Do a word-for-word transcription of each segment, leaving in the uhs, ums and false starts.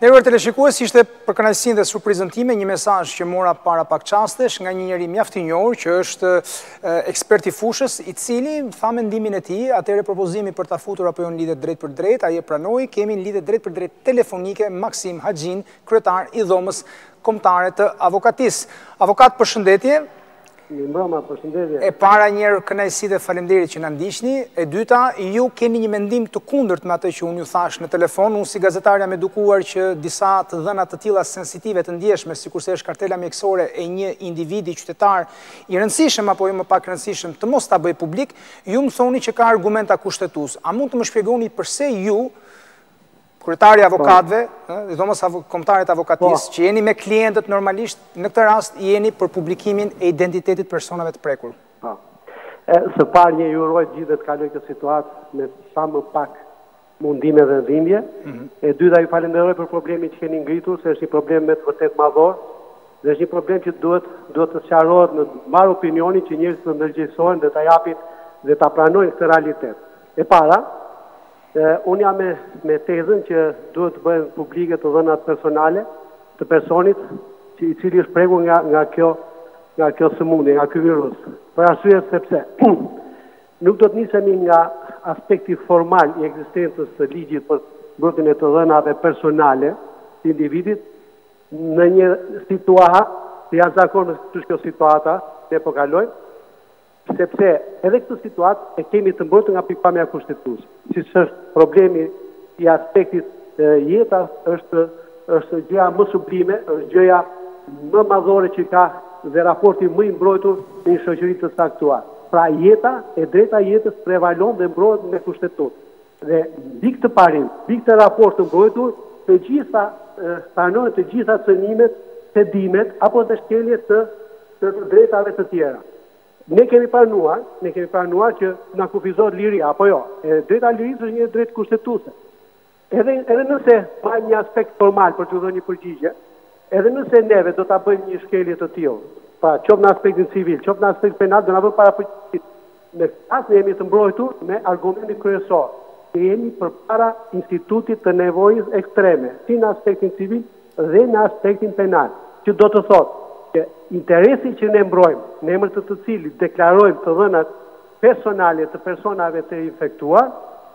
Nderuar teleshikues, ishte për kënaqësinë dhe surprizën time një mesazh që mora para pak çastesh nga një njeri mjaft i njohur që është ekspert i fushës, i cili tha mendimin e tij, atëherë propozimi për ta futur apo jo në lidhje drejt për drejt, ai e pranoi, kemi në lidhje drejt për drejt telefonike Maksim Haxhin, kryetar i dhomës kombëtare të avokatisë. Avokat, përshëndetje. Mbrëma, përshëndetje. E para njerë kënaqësi dhe faleminderit që na ndiqni. E dyta, ju keni një mendim të kundërt me atë që unë ju thash në telefon. Unë si gazetar jam edukuar që disa të dhëna të tilla sensitive të ndjeshme, sikurse është kartela mjekësore e një individi qytetar i rëndësishëm apo jo më pak rëndësishëm, të mos ta bëj publik, ju më thoni që ka argumenta kushtetues. A mund të më shpjegoni pse ju, kryetari avokatëve, dhe dhomës kombëtare të avokatisë, që jeni me klientët normalisht, në këtë rast jeni për publikimin e identitetit personave të prekur? Së parë një ju uroj gjithë dhe të kaloj këtë situatë me sa më pak mundime dhe dhimbje. E dyta ju falenderoj për problemin që keni ngritur, se është një problem me të vërtet madhor, dhe është një problem që duhet duhet të sqarohet në marrë opinionin që njerëzit të ndërgjegjësohen dhe ta japin dhe ta pranojnë këtë realitet. E para, unë jam me, me tezën që duhet të bëhen publike të dhënat personale të personit që i cili është prekur nga, nga kjo, nga kjo sëmundje, nga ky virus. Për arsye sepse nuk do të nisemi nga aspekti formal i ekzistencës së ligjit për mbrojtjen e të dhënave personale të individit në një situatë që janë zakonisht kjo situata që po kalojmë, sepse edhe këtë situatë e kemi të mbrojtur nga pikpamja kushtetuese. Siç është problemi i aspektit jeta, është është gjëja më sublime, është gjëja më madhore që ka dhe raporti më i mbrojtur në një shoqëri të caktuar. Pra jeta, e drejta jetës prevalon dhe mbrohet me kushtetues. Dhe mbi këtë parim, mbi këtë raport të mbrojtur, të gjitha pranojnë të gjitha cënimet, pedimet apo të shkeljet të, të drejtave të tjera. Ne kemi pranuar, ne kemi pranuar që na kufizohet liria, apo jo. E drejta lirisë është një drejtë kushtetuese. Edhe edhe nëse ka një aspekt formal për të dhënë një përgjigje, edhe nëse neve do ta bëjmë një shkelje të tillë, pra qoftë në aspektin civil, qoftë në aspekt penal, do na vë para përgjigjit. Ne asë jemi të mbrojtur me argumentin kryesor, që jemi përpara institutit të nevojës ekstreme, si në aspektin civil dhe në aspektin penal, që do të thotë interesi që ne mbrojmë, në emër të të cilit deklarojmë të dhënat personale të personave të infektuar,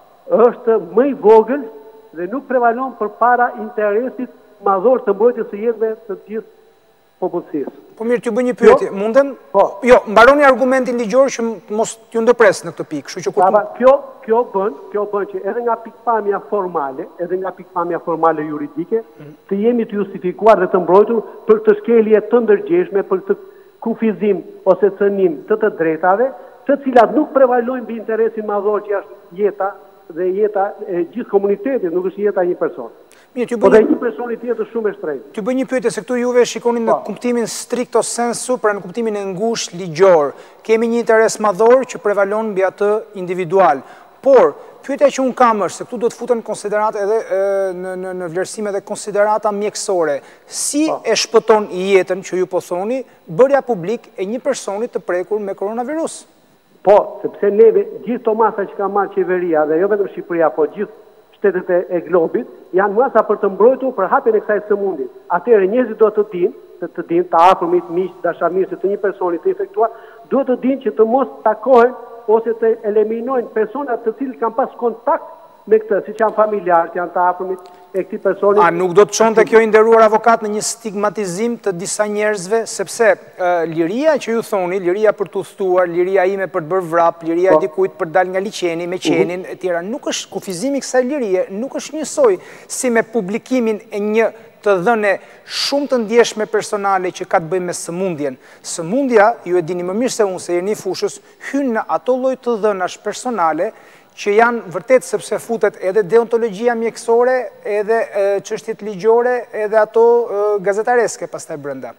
është më i vogël dhe nuk prevalon përpara interesit madhor të mbrojtjes së jetëve të gjithë popullsisë. Po mirë, t'ju bëj një pyetje, jo? Munden? Po. Jo, mbaroni argumentin ligjor që mos t'ju ndërpres në këtë pikë, kështu që kur... Kjo, kjo bën, kjo bën që edhe nga pikpamja formale, edhe nga pikpamja formale juridike, mm. të jemi të justifikuar dhe të mbrojtur për të shkelje të ndërgjegjshme, për të kufizim ose cënim të të drejtave, të cilat nuk prevalojnë mbi interesin madhor që është jeta dhe jeta e gjithë komunitetit, nuk është jeta e një person. Mirë, po dhe një personi tjetër shumë e shtrenjtë. T'ju bëj një pyetje se këtu juve shikoni në kuptimin stricto sensu, pra në kuptimin e ngushtë ligjor. Kemi një interes madhor që prevalon mbi atë individual. Por, pyetja që unë kam është se këtu do të futen konsiderat edhe në, në, në vlerësime dhe konsiderata mjekësore. Si po. E shpëton jetën që ju po thoni bërja publik e një personi të prekur me koronavirus? Po, sepse neve gjithë to masa që ka marrë qeveria dhe jo vetëm Shqipëria, po gjithë shtetet e globit, janë masa për të mbrojtur për hapjen e kësaj sëmundje. Atëherë njerëzit do të dinë, të të dinë, të afërmit, miq, dashamirësit të një personi të infektuar, duhet të dinë që të mos takohen ose të eliminojnë personat të cilët kanë pas kontakt me këtë, siç janë familjarët, janë të afërmit e këtij personi. A nuk do të çonte kjo i nderuar avokat në një stigmatizim të disa njerëzve, sepse uh, liria që ju thoni, liria për të udhëtuar, liria ime për të bërë vrap, liria e dikujt për të dalë nga liçeni me qenin e tjera, nuk është kufizimi i kësaj lirie, nuk është njësoj si me publikimin e një të dhëne shumë të ndjeshme personale që ka të bëjë me sëmundjen. Sëmundja, ju e dini më mirë se unë se jeni fushës, hyn në ato lloj të dhënash personale që janë vërtet sepse futet edhe deontologjia mjekësore, edhe çështjet ligjore, edhe ato e, gazetareske pastaj brenda.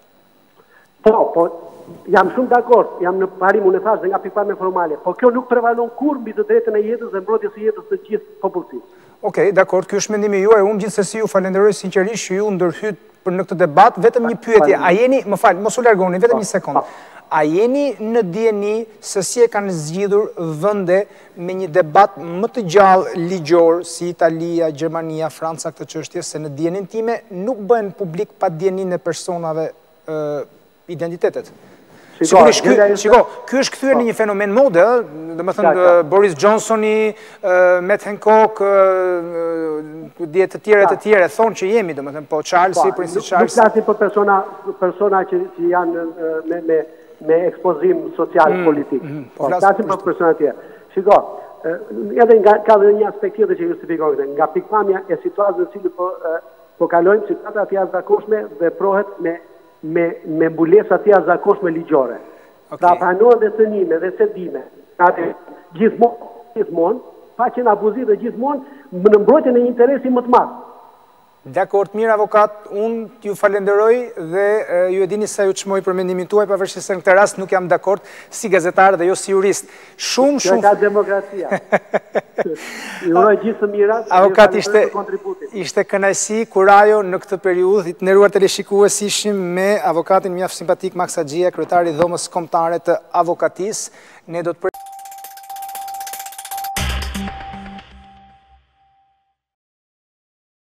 Po, po, jam shumë dakord, jam në parim, unë e thash dhe nga pikpamja formale, po kjo nuk prevalon kur mbi të drejtën e jetës dhe mbrojtjes së jetës të gjithë popullsisë. Okej, dakord, ky është mendimi juaj, unë gjithsesi ju falenderoj sinqerisht që ju ndërhyt për në këtë debat, vetëm një pyetje, a jeni, më fal, mos u largoni, vetëm një sekond. a jeni në dieni se si e kanë zgjidhur vende me një debat më të gjallë ligjor, si Italia, Gjermania, Franca, këtë çështje, se në dienin time nuk bëhen publik pa dienin e personave identitetet. Shiko, ky është kthyer në një fenomen mode, dhe më thënë Boris Johnsoni, Matt Hancock, djetë të tjere të tjere, thonë që jemi, dhe më thënë, po Charlesi, Prince Charles. Nuk flasim për persona që janë me ekspozim social politik. Flasim për persona tjere. Shiko, edhe ka dhe një aspekt tjetër që justifikon këtë, nga pikpamja e situatës në cilë po kalojmë, situata të jashtëzakonshme dhe prohet me me mbulesa të jashtëzakonshme ligjore. Pra pranohen dhe cënime dhe cedime, gjithmonë, gjithmonë, pa qenë abuzive gjithmonë në mbrojtjen e një interesi më të madh. Dakord, mirë avokat, unë ju falenderoj dhe ju e dini sa ju çmoj për mendimin tuaj, pavarësisht se në këtë rast nuk jam dakord si gazetar dhe jo si jurist. Shumë shumë. Kjo ka demokracia. Ju uroj gjithë të mirat. Avokat, ishte ishte kënaqësi kurajo në këtë periudhë. Të nderuar teleshikues, ishim me avokatin mjaft simpatik Max Haxhia, kryetari i Dhomës Kombëtare të Avokatisë. Ne do të